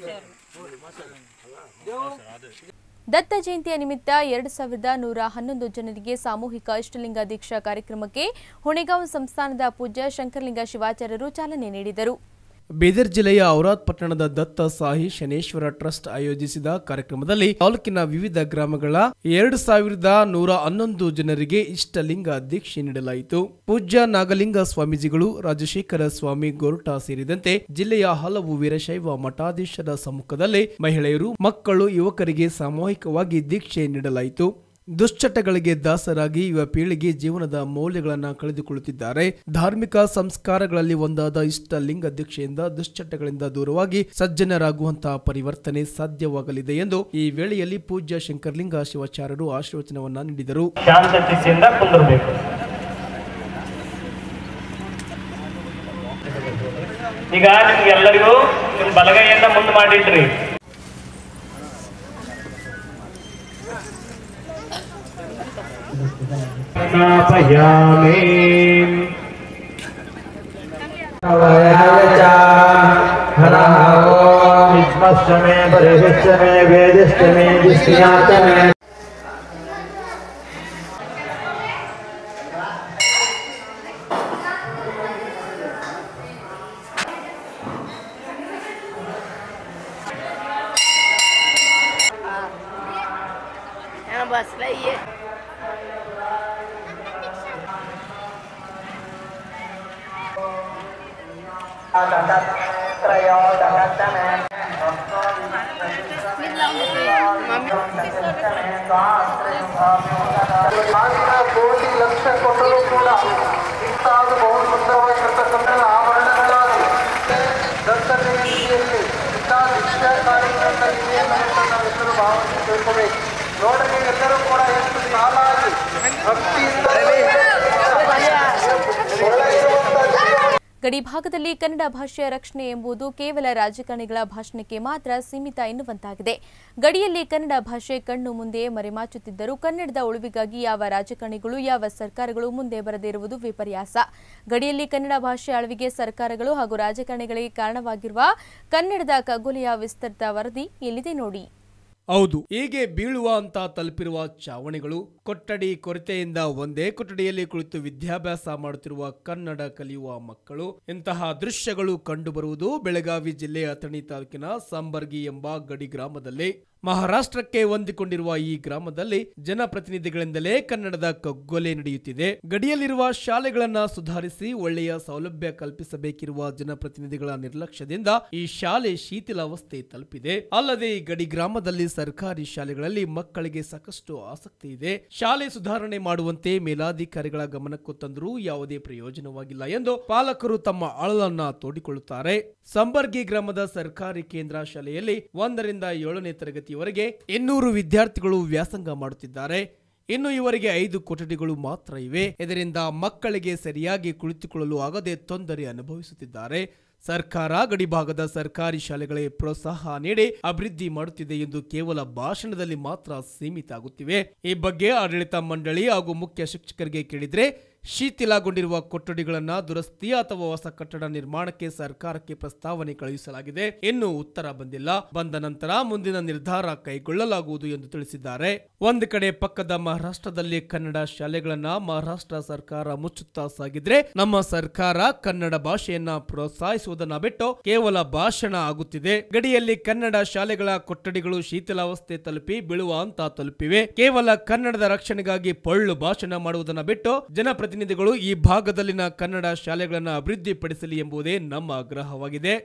ದತ್ತ ಜಯಂತಿಯ ನಿಮಿತ್ತ ಎರಡು ಸಾವಿರದ ನೂರ ಹನ್ನೊಂದು ಜನರಿಗೆ ಸಾಮೂಹಿಕ ಇಷ್ಟಲಿಂಗ ದೀಕ್ಷಾ ಕಾರ್ಯಕ್ರಮಕ್ಕೆ ಹುಣೆಗಾಂವ್ ಸಂಸ್ಥಾನದ ಪೂಜ್ಯ ಶಂಕರಲಿಂಗ ಶಿವಾಚಾರ್ಯರು ಚಾಲನೆ ನೀಡಿದರು. ಬೀದರ್ ಜಿಲ್ಲೆಯ ಔರಾದ್ ಪಟ್ಟಣದ ದತ್ತ ಸಾಹಿ ಶನೇಶ್ವರ ಟ್ರಸ್ಟ್ ಆಯೋಜಿಸಿದ ಕಾರ್ಯಕ್ರಮದಲ್ಲಿ ತಾಲೂಕಿನ ವಿವಿಧ ಗ್ರಾಮಗಳ ಎರಡು ಸಾವಿರದ ನೂರ ಹನ್ನೊಂದು ಜನರಿಗೆ ಇಷ್ಟಲಿಂಗ ದೀಕ್ಷೆ ನೀಡಲಾಯಿತು. ಪೂಜ್ಯ ನಾಗಲಿಂಗ ಸ್ವಾಮೀಜಿಗಳು, ರಾಜಶೇಖರ ಸ್ವಾಮಿ ಗೋರ್ಟ ಸೇರಿದಂತೆ ಜಿಲ್ಲೆಯ ಹಲವು ವೀರಶೈವ ಮಠಾಧೀಶರ ಸಮ್ಮುಖದಲ್ಲಿ ಮಹಿಳೆಯರು, ಮಕ್ಕಳು, ಯುವಕರಿಗೆ ಸಾಮೂಹಿಕವಾಗಿ ದೀಕ್ಷೆ ನೀಡಲಾಯಿತು. ದುಶ್ಚಟಗಳಿಗೆ ದಾಸರಾಗಿ ಯುವ ಪೀಳಿಗೆ ಜೀವನದ ಮೌಲ್ಯಗಳನ್ನು ಕಳೆದುಕೊಳ್ಳುತ್ತಿದ್ದಾರೆ. ಧಾರ್ಮಿಕ ಸಂಸ್ಕಾರಗಳಲ್ಲಿ ಒಂದಾದ ಇಷ್ಟ ಲಿಂಗ ದೀಕ್ಷೆಯಿಂದ ದುಶ್ಚಟಗಳಿಂದ ದೂರವಾಗಿ ಸಜ್ಜನರಾಗುವಂತಹ ಪರಿವರ್ತನೆ ಸಾಧ್ಯವಾಗಲಿದೆ ಎಂದು ಈ ವೇಳೆಯಲ್ಲಿ ಪೂಜ್ಯ ಶಂಕರಲಿಂಗ ಶಿವಾಚಾರ್ಯರು ಆಶೀರ್ವಚನವನ್ನ ನೀಡಿದರು. ಶಾಂತತೆಯಿಂದ ಕುಂದಿರಬೇಕು. ಈಗ ನಿಮ್ಗೆಲ್ಲರಿಗೂ ನಿಮ್ ಬಲಗೈಯನ್ನ ಮುಂದೆ ಮಾಡಿಟ್ರಿ. बस रही ಕೋಟಿ ಲಕ್ಷ ಕೊಟ್ಟರೂ ಕೂಡ ಇಂತಾದ ಬಹು ಸುಂದರವಾಗಿರ್ತಕ್ಕಂಥ ಆಭರಣಗಳಾಗಿ ದತ್ತತೆಯಲ್ಲಿ ಇಂಥ ದೀಕ್ಷಾ ಕಾರ್ಯಕ್ರಮದಲ್ಲಿ ನಾವು ಹೆಸರು ಭಾವನೆ ತಿಳ್ಕೋಬೇಕು. ನೋಡ್ರಿ, ಎಲ್ಲರೂ ಕೂಡ ಎಷ್ಟು ಸಾಲಾಗಿ ಭಕ್ತಿಯಿಂದ ಗಡಿಭಾಗದಲ್ಲಿ ಕನ್ನಡ ಭಾಷೆಯ ರಕ್ಷಣೆ ಎಂಬುದು ಕೇವಲ ರಾಜಕಾರಣಿಗಳ ಭಾಷಣಕ್ಕೆ ಮಾತ್ರ ಸೀಮಿತ ಎನ್ನುವಂತಾಗಿದೆ. ಗಡಿಯಲ್ಲಿ ಕನ್ನಡ ಭಾಷೆ ಕಣ್ಣು ಮುಂದೆ ಮರೆಮಾಚುತ್ತಿದ್ದರೂ ಕನ್ನಡದ ಉಳಿವಿಗಾಗಿ ಯಾವ ರಾಜಕಾರಣಿಗಳು, ಯಾವ ಸರ್ಕಾರಗಳು ಮುಂದೆ ಬರದೇ ಇರುವುದು ವಿಪರ್ಯಾಸ. ಗಡಿಯಲ್ಲಿ ಕನ್ನಡ ಭಾಷೆ ಅಳಿವಿಗೆ ಸರ್ಕಾರಗಳು ಹಾಗೂ ರಾಜಕಾರಣಿಗಳಿಗೆ ಕಾರಣವಾಗಿರುವ ಕನ್ನಡದ ಖಗೋಲೆಯ ವಿಸ್ತೃತ ವರದಿ ಇಲ್ಲಿದೆ ನೋಡಿ. ಹೌದು, ಹೀಗೆ ಬೀಳುವ ಅಂತ ತಲುಪಿರುವ ಚಾವಣಿಗಳು, ಕೊಠಡಿ ಕೊರತೆಯಿಂದ ಒಂದೇ ಕೊಠಡಿಯಲ್ಲಿ ಕುಳಿತು ವಿದ್ಯಾಭ್ಯಾಸ ಮಾಡುತ್ತಿರುವ ಕನ್ನಡ ಕಲಿಯುವ ಮಕ್ಕಳು. ಇಂತಹ ದೃಶ್ಯಗಳು ಕಂಡುಬರುವುದು ಬೆಳಗಾವಿ ಜಿಲ್ಲೆಯ ಅಥಣಿ ತಾಲೂಕಿನ ಸಂಬರ್ಗಿ ಎಂಬ ಗಡಿ ಗ್ರಾಮದಲ್ಲಿ. ಮಹಾರಾಷ್ಟ್ರಕ್ಕೆ ಹೊಂದಿಕೊಂಡಿರುವ ಈ ಗ್ರಾಮದಲ್ಲಿ ಜನಪ್ರತಿನಿಧಿಗಳಿಂದಲೇ ಕನ್ನಡದ ಕಗ್ಗೊಲೆ ನಡೆಯುತ್ತಿದೆ. ಗಡಿಯಲ್ಲಿರುವ ಶಾಲೆಗಳನ್ನ ಸುಧಾರಿಸಿ ಒಳ್ಳೆಯ ಸೌಲಭ್ಯ ಕಲ್ಪಿಸಬೇಕಿರುವ ಜನಪ್ರತಿನಿಧಿಗಳ ನಿರ್ಲಕ್ಷ್ಯದಿಂದ ಈ ಶಾಲೆ ಶಿಥಿಲಾವಸ್ಥೆ ತಲುಪಿದೆ. ಅಲ್ಲದೆ ಈ ಗಡಿ ಗ್ರಾಮದಲ್ಲಿ ಸರ್ಕಾರಿ ಶಾಲೆಗಳಲ್ಲಿ ಮಕ್ಕಳಿಗೆ ಸಾಕಷ್ಟು ಆಸಕ್ತಿ ಇದೆ. ಶಾಲೆ ಸುಧಾರಣೆ ಮಾಡುವಂತೆ ಮೇಲಾಧಿಕಾರಿಗಳ ಗಮನಕ್ಕೂ ತಂದರೂ ಯಾವುದೇ ಪ್ರಯೋಜನವಾಗಿಲ್ಲ ಎಂದು ಪಾಲಕರು ತಮ್ಮ ಅಳಲನ್ನ ತೋಡಿಕೊಳ್ಳುತ್ತಾರೆ. ಸಂಬರ್ಗಿ ಗ್ರಾಮದ ಸರ್ಕಾರಿ ಕೇಂದ್ರ ಶಾಲೆಯಲ್ಲಿ ಒಂದರಿಂದ ಏಳನೇ ತರಗತಿಯವರೆಗೆ ಇನ್ನೂರು ವಿದ್ಯಾರ್ಥಿಗಳು ವ್ಯಾಸಂಗ ಮಾಡುತ್ತಿದ್ದಾರೆ. ಇನ್ನು ಇವರಿಗೆ ಐದು ಕೊಠಡಿಗಳು ಮಾತ್ರ ಇವೆ. ಇದರಿಂದ ಮಕ್ಕಳಿಗೆ ಸರಿಯಾಗಿ ಕುಳಿತುಕೊಳ್ಳಲು ಆಗದೆ ತೊಂದರೆ ಅನುಭವಿಸುತ್ತಿದ್ದಾರೆ. ಸರ್ಕಾರ ಗಡಿಭಾಗದ ಸರ್ಕಾರಿ ಶಾಲೆಗಳೇ ಪ್ರೋತ್ಸಾಹ ನೀಡಿ ಅಭಿವೃದ್ಧಿ ಮಾಡುತ್ತಿದೆ ಎಂದು ಕೇವಲ ಭಾಷಣದಲ್ಲಿ ಮಾತ್ರ ಸೀಮಿತ ಆಗುತ್ತಿವೆ. ಈ ಬಗ್ಗೆ ಆಡಳಿತ ಮಂಡಳಿ ಹಾಗೂ ಮುಖ್ಯ ಶಿಕ್ಷಕರಿಗೆ ಕೇಳಿದ್ರೆ ಶಿಥಿಲಗೊಂಡಿರುವ ಕೊಠಡಿಗಳನ್ನ ದುರಸ್ತಿ ಅಥವಾ ಹೊಸ ಕಟ್ಟಡ ನಿರ್ಮಾಣಕ್ಕೆ ಸರ್ಕಾರಕ್ಕೆ ಪ್ರಸ್ತಾವನೆ ಕಳುಹಿಸಲಾಗಿದೆ. ಇನ್ನು ಉತ್ತರ ಬಂದಿಲ್ಲ. ಬಂದ ನಂತರ ಮುಂದಿನ ನಿರ್ಧಾರ ಕೈಗೊಳ್ಳಲಾಗುವುದು ಎಂದು ತಿಳಿಸಿದ್ದಾರೆ. ಒಂದು ಕಡೆ ಪಕ್ಕದ ಮಹಾರಾಷ್ಟ್ರದಲ್ಲಿ ಕನ್ನಡ ಶಾಲೆಗಳನ್ನ ಮಹಾರಾಷ್ಟ್ರ ಸರ್ಕಾರ ಮುಚ್ಚುತ್ತಾ ಸಾಗಿದ್ರೆ, ನಮ್ಮ ಸರ್ಕಾರ ಕನ್ನಡ ಭಾಷೆಯನ್ನ ಪ್ರೋತ್ಸಾಹಿಸುವುದನ್ನ ಬಿಟ್ಟು ಕೇವಲ ಭಾಷಣ ಆಗುತ್ತಿದೆ. ಗಡಿಯಲ್ಲಿ ಕನ್ನಡ ಶಾಲೆಗಳ ಕೊಠಡಿಗಳು ಶಿಥಿಲಾವಸ್ಥೆ ತಲುಪಿ ಬೀಳುವ ಹಂತ ತಲುಪಿವೆ. ಕೇವಲ ಕನ್ನಡದ ರಕ್ಷಣೆಗಾಗಿ ಪೊಳ್ಳು ಭಾಷಣ ಮಾಡುವುದನ್ನ ಬಿಟ್ಟು ಜನಪ್ರತಿನಿಧಿ ಪ್ರತಿನಿಧಿಗಳು ಈ ಭಾಗದಲ್ಲಿನ ಕನ್ನಡ ಶಾಲೆಗಳನ್ನು ಅಭಿವೃದ್ಧಿಪಡಿಸಲಿ ಎಂಬುದೇ ನಮ್ಮ ಆಗ್ರಹವಾಗಿದೆ.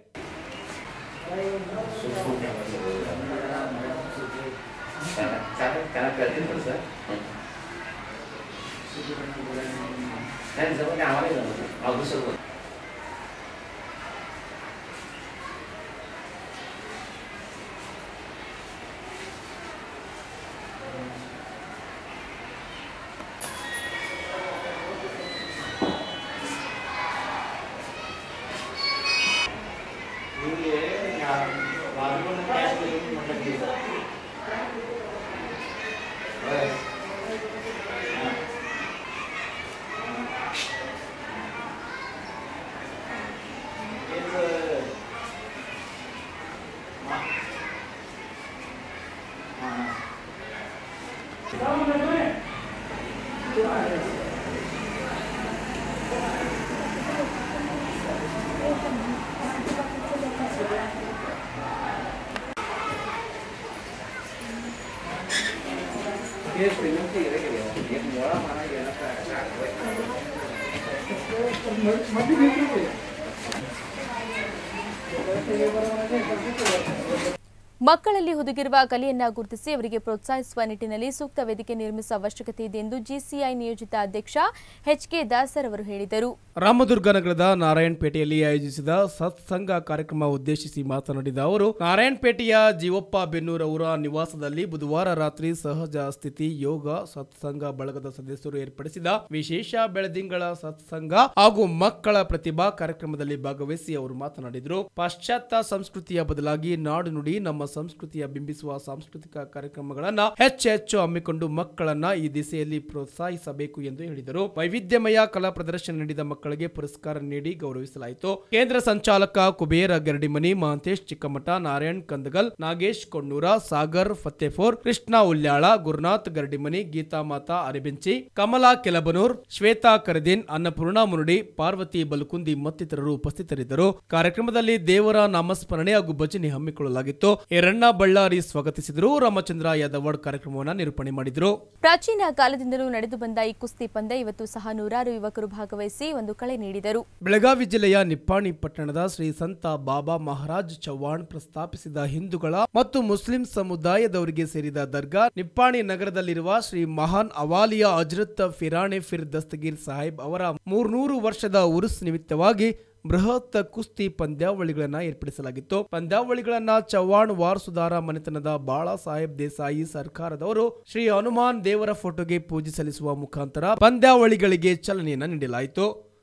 ಮಕ್ಕಳಲ್ಲಿ ಹುದುಗಿರುವ ಕಲೆಯನ್ನ ಗುರುತಿಸಿ ಅವರಿಗೆ ಪ್ರೋತ್ಸಾಹಿಸುವ ನಿಟ್ಟಿನಲ್ಲಿ ಸೂಕ್ತ ವೇದಿಕೆ ನಿರ್ಮಿಸುವ ಅವಶ್ಯಕತೆ ಇದೆ ಎಂದು ಜಿಸಿಐ ನಿಯೋಜಿತ ಅಧ್ಯಕ್ಷ ಎಚ್ ಕೆ ದಾಸರ್ ಅವರು ಹೇಳಿದರು. ರಾಮದುರ್ಗ ನಗರದ ನಾರಾಯಣಪೇಟೆಯಲ್ಲಿ ಆಯೋಜಿಸಿದ ಸತ್ಸಂಗ ಕಾರ್ಯಕ್ರಮ ಉದ್ದೇಶಿಸಿ ಮಾತನಾಡಿದ ಅವರು, ನಾರಾಯಣಪೇಟೆಯ ಜೀವಪ್ಪ ಬೆನ್ನೂರ್ ಅವರ ನಿವಾಸದಲ್ಲಿ ಬುಧವಾರ ರಾತ್ರಿ ಸಹಜ ಸ್ಥಿತಿ ಯೋಗ ಸತ್ಸಂಗ ಬಳಗದ ಸದಸ್ಯರು ಏರ್ಪಡಿಸಿದ ವಿಶೇಷ ಬೆಳದಿಂಗಳ ಸತ್ಸಂಗ ಹಾಗೂ ಮಕ್ಕಳ ಪ್ರತಿಭಾ ಕಾರ್ಯಕ್ರಮದಲ್ಲಿ ಭಾಗವಹಿಸಿ ಅವರು ಮಾತನಾಡಿದರು. ಪಾಶ್ಚಾತ್ಯ ಸಂಸ್ಕೃತಿಯ ಬದಲಾಗಿ ನಾಡು ನುಡಿ ನಮ್ಮ ಸಂಸ್ಕೃತಿಯ ಬಿಂಬಿಸುವ ಸಾಂಸ್ಕೃತಿಕ ಕಾರ್ಯಕ್ರಮಗಳನ್ನ ಹೆಚ್ಚು ಹೆಚ್ಚು ಹಮ್ಮಿಕೊಂಡು ಮಕ್ಕಳನ್ನ ಈ ದಿಸೆಯಲ್ಲಿ ಪ್ರೋತ್ಸಾಹಿಸಬೇಕು ಎಂದು ಹೇಳಿದರು. ವೈವಿಧ್ಯಮಯ ಕಲಾ ಪ್ರದರ್ಶನ ನೀಡಿದ ಮಕ್ಕಳಿಗೆ ಪುರಸ್ಕಾರ ನೀಡಿ ಗೌರವಿಸಲಾಯಿತು. ಕೇಂದ್ರ ಸಂಚಾಲಕ ಕುಬೇರ ಗರಡಿಮನಿ, ಮಹಂತೇಶ್ ಚಿಕ್ಕಮಠ, ನಾರಾಯಣ್ ಕಂದಗಲ್, ನಾಗೇಶ್ ಕೊಣ್ಣೂರ, ಸಾಗರ್ ಫತ್ತೇಫೋರ್, ಕೃಷ್ಣ ಉಲ್ಯಾಳ, ಗುರುನಾಥ್ ಗರಡಿಮನಿ, ಗೀತಾ ಮಾತಾ ಅರಿಬೆಂಚಿ, ಕಮಲಾ ಕೆಲಬನೂರ್, ಶ್ವೇತಾ ಕರದೀನ್, ಅನ್ನಪೂರ್ಣ ಮುನುಡಿ, ಪಾರ್ವತಿ ಬಲಕುಂದಿ ಮತ್ತಿತರರು ಉಪಸ್ಥಿತರಿದ್ದರು. ಕಾರ್ಯಕ್ರಮದಲ್ಲಿ ದೇವರ ನಾಮಸ್ಮರಣೆ ಹಾಗೂ ಭಜನೆ ಹಮ್ಮಿಕೊಳ್ಳಲಾಗಿತ್ತು. ಎರಣ್ಣ ಬಳ್ಳಾರಿ ಸ್ವಾಗತಿಸಿದರು. ರಾಮಚಂದ್ರ ಯಾದವಾಡ್ ಕಾರ್ಯಕ್ರಮವನ್ನು ನಿರೂಪಣೆ ಮಾಡಿದರು. ಪ್ರಾಚೀನ ಕಾಲದಿಂದಲೂ ನಡೆದು ಬಂದ ಈ ಕುಸ್ತಿ ಪಂದ್ಯ ಇವತ್ತು ಸಹ ನೂರಾರು ಯುವಕರು ಭಾಗವಹಿಸಿ ಒಂದು ಕಳೆ ನೀಡಿದರು. ಬೆಳಗಾವಿ ಜಿಲ್ಲೆಯ ನಿಪ್ಪಾಣಿ ಪಟ್ಟಣದ ಶ್ರೀ ಸಂತ ಬಾಬಾ ಮಹಾರಾಜ್ ಚವ್ಹಾಣ್ ಪ್ರಸ್ತಾಪಿಸಿದ ಹಿಂದೂಗಳ ಮತ್ತು ಮುಸ್ಲಿಂ ಸಮುದಾಯದವರಿಗೆ ಸೇರಿದ ದರ್ಗಾ ನಿಪ್ಪಾಣಿ ನಗರದಲ್ಲಿರುವ ಶ್ರೀ ಮಹಾನ್ ಅವಾಲಿಯಾ ಹಜರತ್ ಫಿರಾಣೆ ಫಿರ್ ದಸ್ತಗೀರ್ ಸಾಹೇಬ್ ಅವರ ಮೂರ್ನೂರು ವರ್ಷದ ಉರುಸ್ ನಿಮಿತ್ತವಾಗಿ ಬೃಹತ್ ಕುಸ್ತಿ ಪಂದ್ಯಾವಳಿಗಳನ್ನ ಏರ್ಪಡಿಸಲಾಗಿತ್ತು. ಪಂದ್ಯಾವಳಿಗಳನ್ನ ಚವ್ಹಾಣ್ ವಾರಸುದಾರ ಮನೆತನದ ಬಾಳಾ ಸಾಹೇಬ್ ದೇಸಾಯಿ ಸರ್ಕಾರದವರು ಶ್ರೀ ಹನುಮಾನ್ ದೇವರ ಫೋಟೋಗೆ ಪೂಜೆ ಸಲ್ಲಿಸುವ ಮುಖಾಂತರ ಪಂದ್ಯಾವಳಿಗಳಿಗೆ ಚಾಲನೆಯನ್ನ ನೀಡಲಾಯಿತು.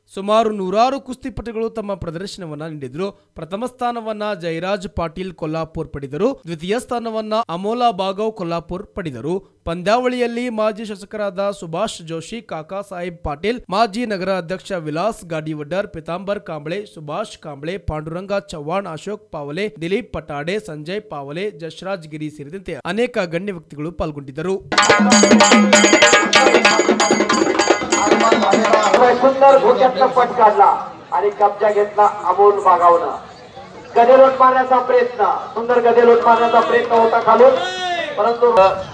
ಸುಮಾರು ನೂರಾರು ಕುಸ್ತಿಪಟುಗಳು ತಮ್ಮ ಪ್ರದರ್ಶನವನ್ನ ನೀಡಿದ್ರು. ಪ್ರಥಮ ಸ್ಥಾನವನ್ನ ಜಯರಾಜ್ ಪಾಟೀಲ್ ಕೊಲ್ಲಾಪುರ್ ಪಡೆದರು. ದ್ವಿತೀಯ ಸ್ಥಾನವನ್ನ ಅಮೋಲಾ ಬಾಗವ್ ಕೊಲ್ಲಾಪುರ್ ಪಡೆದರು. ಪಂದ್ಯಾವಳಿಯಲ್ಲಿ ಮಾಜಿ ಶಾಸಕರಾದ ಸುಭಾಷ್ ಜೋಶಿ, ಕಾಕಾ ಸಾಹೇಬ್ ಪಾಟೀಲ್, ಮಾಜಿ ನಗರ ಅಧ್ಯಕ್ಷ ವಿಲಾಸ್ ಗಾಡಿವಡ್ಡರ್, ಪಿತಾಂಬರ್ ಕಾಂಬಳೆ, ಸುಭಾಷ್ ಕಾಂಬಳೆ, ಪಾಂಡುರಂಗ ಚವ್ಹಾಣ್, ಅಶೋಕ್ ಪಾವಲೆ, ದಿಲೀಪ್ ಪಟಾಡೆ, ಸಂಜಯ್ ಪಾವಲೆ, ಜಶ್ರಾಜ್ ಗಿರಿ ಸೇರಿದಂತೆ ಅನೇಕ ಗಣ್ಯ ವ್ಯಕ್ತಿಗಳು ಪಾಲ್ಗೊಂಡಿದ್ದರು. सुंदर घोट्यातला पट काढला आणि कब्जा घेतला अमोल बागावनं. गदेलोट मारण्याचा प्रयत्न, सुंदर गदेलोट मारण्याचा प्रयत्न होता खालून, परंतु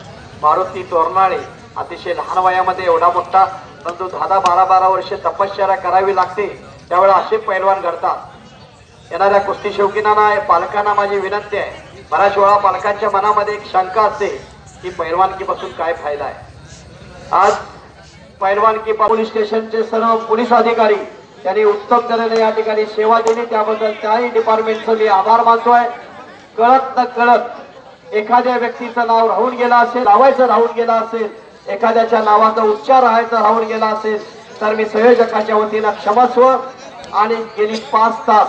मारुती तोरणाळे अतिशय लहान वयामध्ये एवढा मोठा, परंतु दहा दहा बारा बारा वर्ष तपश्चर्या करावी लागते, त्यावेळेला असे पैलवान घडतात. येणाऱ्या कुस्ती शौकीनांना, पालकांना माझी विनंती आहे, बऱ्याच वेळा पालकांच्या मनामध्ये एक शंका असते की पैलवानकीपासून काय फायदा आहे. आज पैलवानकी पोलीस स्टेशनचे सर्व पोलीस अधिकारी त्यांनी उत्तम तऱ्हेने या ठिकाणी सेवा दिली, त्याबद्दल त्याही डिपार्टमेंटचं मी आभार मानतोय. कळत न कळत एखाद्या व्यक्तीचं नाव राहून गेलं असेल, लावायचं राहून गेलं असेल, एखाद्याच्या नावाचा उच्चार राहायचा राहून गेला असेल तर मी संयोजकाच्या वतीनं क्षमस्व. आणि गेली पाच तास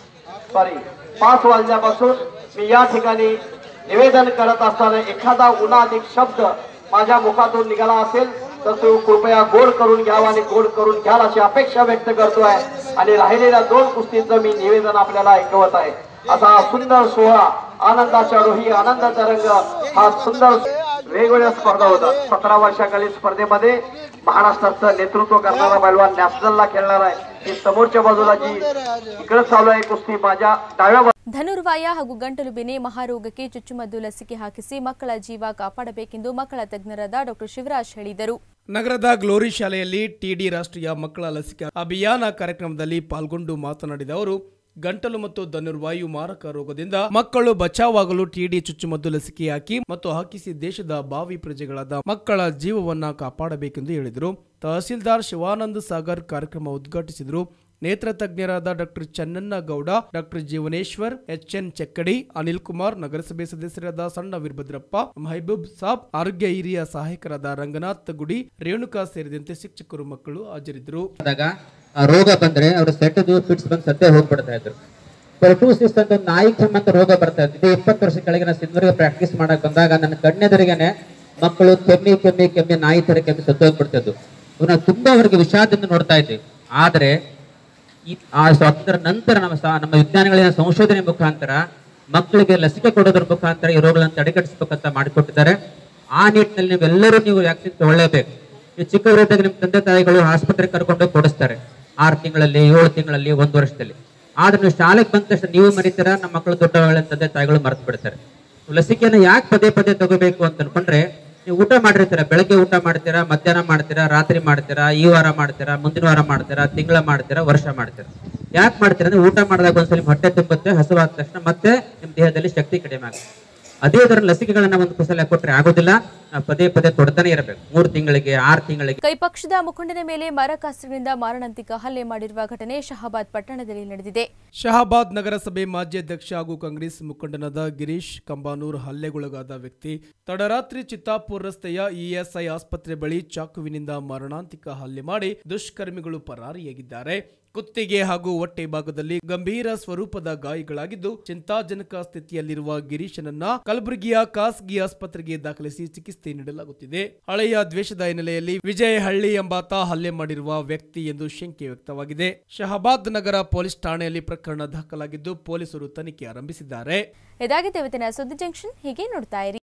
सॉरी पाच वाजल्यापासून मी या ठिकाणी निवेदन करत असताना एखादा गुन्हाधिक शब्द माझ्या मुखातून निघाला असेल तर तो कृपया गोड करून घ्यावा आणि गोड करून घ्याल अशी अपेक्षा व्यक्त करतोय. आणि राहिलेल्या दोन कुस्तींचं मी निवेदन आपल्याला ऐकवत आहे. असा सुंदर सोहळा, आनंदाच्या रोही, आनंदाचा रंग, हा सुंदर वेगवेगळ्या स्पर्धा होतात. सतरा वर्षाखालील स्पर्धेमध्ये महाराष्ट्राचं नेतृत्व करणारा पैलवान नॅशनलला खेळणार आहे. ही समोरच्या बाजूला जी इकडे चालू आहे कुस्ती माझ्या डाव्या. ಧನುರ್ವಾಯ ಹಾಗೂ ಗಂಟಲು ಬೆನೆ ಮಹಾರೋಗಕ್ಕೆ ಚುಚ್ಚುಮದ್ದು ಲಸಿಕೆ ಹಾಕಿಸಿ ಮಕ್ಕಳ ಜೀವ ಕಾಪಾಡಬೇಕೆಂದು ಮಕ್ಕಳ ತಜ್ಞರಾದ ಡಾಕ್ಟರ್ ಶಿವರಾಜ್ ಹೇಳಿದರು. ನಗರದ ಗ್ಲೋರಿ ಶಾಲೆಯಲ್ಲಿ ಟಿಡಿ ರಾಷ್ಟ್ರೀಯ ಮಕ್ಕಳ ಲಸಿಕಾ ಅಭಿಯಾನ ಕಾರ್ಯಕ್ರಮದಲ್ಲಿ ಪಾಲ್ಗೊಂಡು ಮಾತನಾಡಿದ ಅವರು, ಗಂಟಲು ಮತ್ತು ಧನುರ್ವಾಯು ಮಾರಕ ರೋಗದಿಂದ ಮಕ್ಕಳು ಬಚಾವಾಗಲು ಟಿಡಿ ಚುಚ್ಚುಮದ್ದು ಲಸಿಕೆ ಹಾಕಿ ಮತ್ತು ಹಾಕಿಸಿ ದೇಶದ ಭಾವಿ ಪ್ರಜೆಗಳಾದ ಮಕ್ಕಳ ಜೀವವನ್ನ ಕಾಪಾಡಬೇಕೆಂದು ಹೇಳಿದರು. ತಹಸೀಲ್ದಾರ್ ಶಿವಾನಂದ ಸಾಗರ್ ಕಾರ್ಯಕ್ರಮ ಉದ್ಘಾಟಿಸಿದರು. ನೇತ್ರ ತಜ್ಞರಾದ doctor Channanna Gowda, doctor Jeevaneshwar, H N Chekkadi, Anil Kumar, ನಗರಸಭೆ ಸದಸ್ಯರಾದ ಸಣ್ಣ ವೀರಭದ್ರಪ್ಪ, ಮಹಬೂಬ್ ಸಾಬ್, ಆರೋಗ್ಯ ಹಿರಿಯ ಸಹಾಯಕರಾದ ರಂಗನಾಥ್ ಗುಡಿ, ರೇಣುಕಾ ಸೇರಿದಂತೆ ಶಿಕ್ಷಕರು, ಮಕ್ಕಳು ಹಾಜರಿದ್ದರು. ರೋಗ ಬಂದ್ರೆ ಅವರು ಸೆಟ್ಟದು ಫಿಟ್ಸ್ ಬಂದು ಸದ್ಯ ಹೋಗ್ಬಿಡ್ತಾ ಇದ್ರು. ಪರ್ಟೂಸಿಸ್ ಅಂತ ನಾಯಿ ಕೆಮ್ಮಂತ ರೋಗ ಬರ್ತಾ ಇತ್ತು. ಇಪ್ಪತ್ತು ವರ್ಷ ಕೆಳಗೆ ನಾನು ಸಿಂಧೂರಿಗೆ ಪ್ರಾಕ್ಟೀಸ್ ಮಾಡಕ್ ಬಂದಾಗ ನನ್ನ ಕಣ್ಣೆದುರಿಗೇನೆ ಮಕ್ಕಳು ಕೆಮ್ಮಿ ಕೆಮ್ಮಿ ಕೆಮ್ಮಿ ನಾಯಿ ತರ ಕೆಮ್ಮಿ ಸತ್ತು ಹೋಗ್ಬಿಡ್ತಿದ್ದು. ಇವನ್ನ ತುಂಬಾ ಅವರಿಗೆ ವಿಷಾದದಿಂದ ನೋಡ್ತಾ ಇದ್ವಿ. ಆದ್ರೆ ಆ ಸ್ವಾತಂತ್ರ್ಯ ನಂತರ ನಮ್ಮ ನಮ್ಮ ವಿಜ್ಞಾನಿಗಳ ಸಂಶೋಧನೆ ಮುಖಾಂತರ ಮಕ್ಕಳಿಗೆ ಲಸಿಕೆ ಕೊಡೋದ್ರ ಮುಖಾಂತರ ಈ ರೋಗಗಳನ್ನು ತಡೆಗಟ್ಟಿಸಬೇಕಂತ ಮಾಡಿಕೊಟ್ಟಿದ್ದಾರೆ. ಆ ನಿಟ್ಟಿನಲ್ಲಿ ನೀವೆಲ್ಲರೂ ನೀವು ವ್ಯಾಕ್ಸಿನ್ ತಗೊಳ್ಳೇಬೇಕು. ನೀವು ಚಿಕ್ಕವರಿದ್ದಾಗ ನಿಮ್ಮ ತಂದೆ ತಾಯಿಗಳು ಆಸ್ಪತ್ರೆಗೆ ಕರ್ಕೊಂಡು ಕೊಡಿಸ್ತಾರೆ, ಆರು ತಿಂಗಳಲ್ಲಿ, ಏಳು ತಿಂಗಳಲ್ಲಿ, ಒಂದು ವರ್ಷದಲ್ಲಿ. ಆದ್ರೆ ನೀವು ಶಾಲೆಗೆ ಬಂದ ತಕ್ಷಣ ನೀವು ಮರಿತೀರ, ನಮ್ಮ ಮಕ್ಕಳು ದೊಡ್ಡವಳ ತಂದೆ ತಾಯಿಗಳು ಮರೆತು ಬಿಡ್ತಾರೆ. ಲಸಿಕೆಯನ್ನು ಯಾಕೆ ಪದೇ ಪದೇ ತಗೋಬೇಕು ಅಂತ ಅನ್ಕೊಂಡ್ರೆ, ನೀವು ಊಟ ಮಾಡಿರ್ತೀರ, ಬೆಳಗ್ಗೆ ಊಟ ಮಾಡ್ತೀರಾ, ಮಧ್ಯಾಹ್ನ ಮಾಡ್ತೀರಾ, ರಾತ್ರಿ ಮಾಡ್ತೀರಾ, ಈ ವಾರ ಮಾಡ್ತೀರಾ, ಮುಂದಿನ ವಾರ ಮಾಡ್ತೀರಾ, ತಿಂಗಳ ಮಾಡ್ತೀರಾ, ವರ್ಷ ಮಾಡ್ತೀರಾ. ಯಾಕೆ ಮಾಡ್ತೀರಾ ಅಂದ್ರೆ ಊಟ ಮಾಡಿದಾಗ ಒಂದ್ಸಲಿ ಹೊಟ್ಟೆ ತುಂಬುತ್ತೆ, ಹಸುವಾದ ತಕ್ಷಣ ಮತ್ತೆ ನಿಮ್ಮ ದೇಹದಲ್ಲಿ ಶಕ್ತಿ ಕಡಿಮೆ ಆಗುತ್ತೆ. ಅದೇ ತರ ಲಸಿಕೆಗಳನ್ನ ಒಂದು ಕುಸಲ ಕೊಟ್ಟರೆ ಆಗೋದಿಲ್ಲ, ಪದೇ ಪದೇ ಕೊಡ್ತಾನೆ ಇರಬೇಕು. ಮೂರು ತಿಂಗಳಿಗೆ, ಆರು ತಿಂಗಳಿಗೆ. ಕೈ ಪಕ್ಷದ ಮುಖಂಡನ ಮೇಲೆ ಮರಕಾಸ್ತ್ರದಿಂದ ಮಾರಣಾಂತಿಕ ಹಲ್ಲೆ ಮಾಡಿರುವ ಘಟನೆ ಶಹಾಬಾದ್ ಪಟ್ಟಣದಲ್ಲಿ ನಡೆದಿದೆ. ಶಹಾಬಾದ್ ನಗರಸಭೆ ಮಾಜಿ ಅಧ್ಯಕ್ಷ ಹಾಗೂ ಕಾಂಗ್ರೆಸ್ ಮುಖಂಡನಾದ ಗಿರೀಶ್ ಕಂಬಾನೂರ್ ಹಲ್ಲೆಗೊಳಗಾದ ವ್ಯಕ್ತಿ ತಡರಾತ್ರಿ ಚಿತ್ತಾಪುರ್ ರಸ್ತೆಯ ಇಎಸ್ಐ ಆಸ್ಪತ್ರೆ ಬಳಿ ಚಾಕುವಿನಿಂದ ಮಾರಣಾಂತಿಕ ಹಲ್ಲೆ ಮಾಡಿ ದುಷ್ಕರ್ಮಿಗಳು ಪರಾರಿಯಾಗಿದ್ದಾರೆ. ಕುತ್ತಿಗೆ ಹಾಗೂ ಹೊಟ್ಟೆ ಭಾಗದಲ್ಲಿ ಗಂಭೀರ ಸ್ವರೂಪದ ಗಾಯಗಳಾಗಿದ್ದು ಚಿಂತಾಜನಕ ಸ್ಥಿತಿಯಲ್ಲಿರುವ ಗಿರೀಶನನ್ನ ಕಲಬುರಗಿಯ ಖಾಸಗಿ ಆಸ್ಪತ್ರೆಗೆ ದಾಖಲಿಸಿ ಚಿಕಿತ್ಸೆ ನೀಡಲಾಗುತ್ತಿದೆ. ಹಳೆಯ ದ್ವೇಷದ ಹಿನ್ನೆಲೆಯಲ್ಲಿ ವಿಜಯ್ ಹಳ್ಳಿ ಎಂಬಾತ ಹಲ್ಲೆ ಮಾಡಿರುವ ವ್ಯಕ್ತಿ ಎಂದು ಶಂಕೆ ವ್ಯಕ್ತವಾಗಿದೆ. ಶಹಾಬಾದ್ ನಗರ ಪೊಲೀಸ್ ಠಾಣೆಯಲ್ಲಿ ಪ್ರಕರಣ ದಾಖಲಾಗಿದ್ದು ಪೊಲೀಸರು ತನಿಖೆ ಆರಂಭಿಸಿದ್ದಾರೆ. ಇದಾಗಿದೆ ಇವತ್ತಿನ ಸುದ್ದಿ ಜಂಕ್ಷನ್. ಹೀಗೆ ನೋಡ್ತಾ ಇರಿ.